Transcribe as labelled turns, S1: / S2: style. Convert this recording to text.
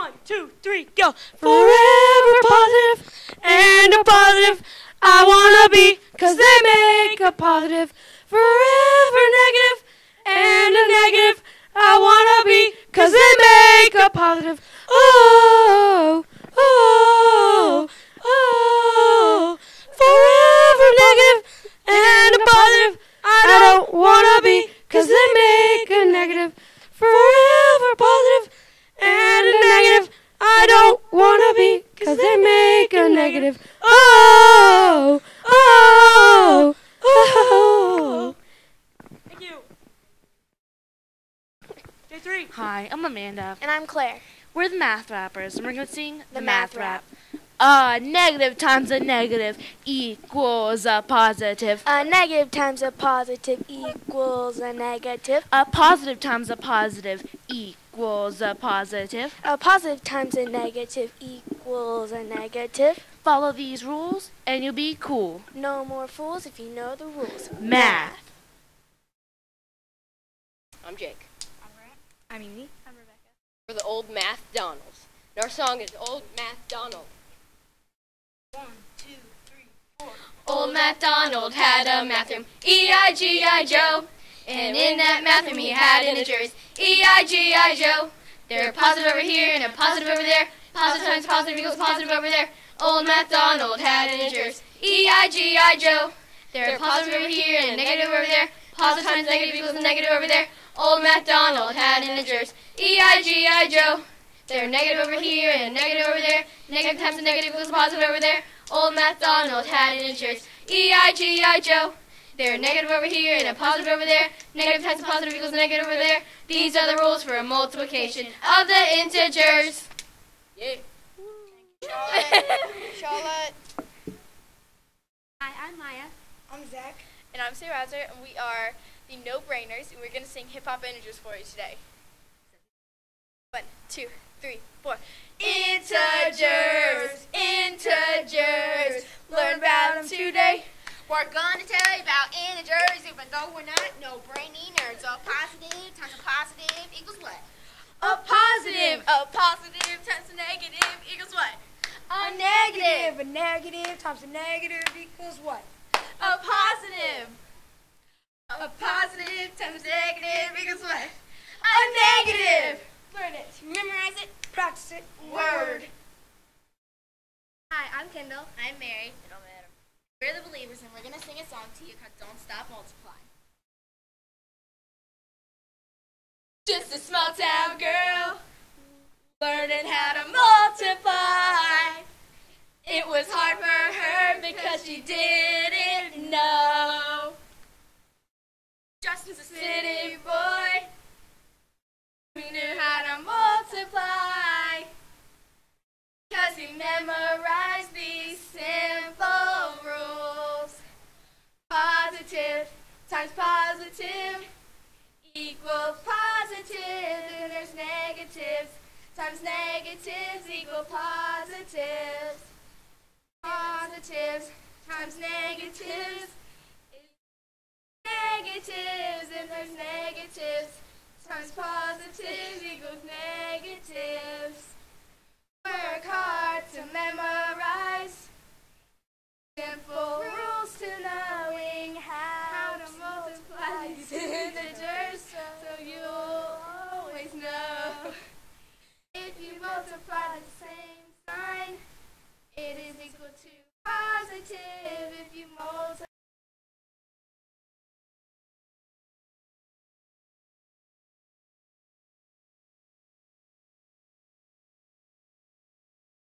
S1: 1, 2, 3, go. Forever positive and a positive I wanna be, 'cause they make a positive. Forever negative and a negative I wanna be, 'cause they make a positive. Oh, oh, oh. Forever negative and a positive I don't wanna be, 'cause they make a negative. Forever positive and a negative I don't wanna be, 'cause they make a negative. Oh, oh, oh. Thank you. Day 3.
S2: Hi, I'm Amanda.
S3: And I'm Claire.
S2: We're the Math Rappers, and we're going to sing
S3: The Math Rap.
S2: A negative times a negative equals a positive.
S3: A negative times a positive equals a negative.
S2: A positive times a positive equals a positive.
S3: A positive times a negative equals a negative.
S2: Follow these rules, and you'll be cool.
S3: No more fools if you know the rules.
S2: Math.
S4: I'm Jake.
S3: I'm Amy.
S4: I'm Rebecca. We're the Old Math Donalds. And our song is Old Math Donald.
S3: 1, 2, 3, 4.
S4: Old Math Donald had a math room, E-I-G-I Joe. And in that math room he had integers, E-I-G-I Joe. There are positive over here and a positive over there. Positive times positive equals positive over there. Old Math Donald had integers, E-I-G-I Joe. There are positive over here and a negative over there. Positive times negative equals a negative over there. Old Math Donald had integers, E-I-G-I Joe. There are negative over here and a negative over there. Negative times a negative equals positive over there. Old Math Donald had integers, E-I-G-I Joe. There are negative over here and a positive over there. Negative times a positive equals a negative over there. These are the rules for a multiplication of the integers. Yeah.
S5: Charlotte.
S6: Hi, I'm Maya.
S5: I'm Zach.
S6: And I'm Sarah Rouser, and we are the No Brainers, and we're going to sing hip hop integers for you today. 1, 2, 3, 4. Integers, integers, learn about them today.
S5: We're gonna tell you about integers, even though we're not no-brainy nerds. A positive times a positive equals what?
S6: A positive times a negative equals what?
S5: A negative times a negative equals what?
S6: A positive times a negative equals what? A negative.
S5: Learn it. Memorize it. Practice it.
S6: Word.
S5: Hi, I'm Kendall. I'm Mary. It don't matter. We're the Believers, and we're going to sing a song to you called Don't Stop Multiplying.
S6: Just a small town girl learning how to multiply. It was hard for her because she didn't know. Justin's a city boy who knew how to multiply, 'cause he memorized these simple rules. Positive times positive equals positive, and there's negatives times negatives equal positives. Positives times negatives is negatives, and there's negatives times positives equals negatives. Work hard to memorize simple rules to knowing how to multiply these integers, so you'll always know. If you multiply the same sign, it is equal to positive. If you multiply